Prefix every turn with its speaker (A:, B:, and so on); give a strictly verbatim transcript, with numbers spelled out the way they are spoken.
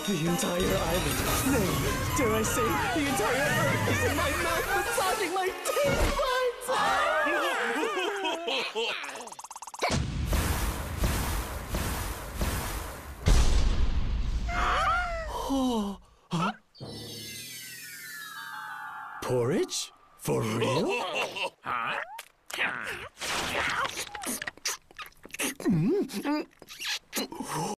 A: The entire island, nay, dare I say, the entire earth is in my mouth, massaging my taste buds! Oh, huh? Porridge? For real? Mm-hmm.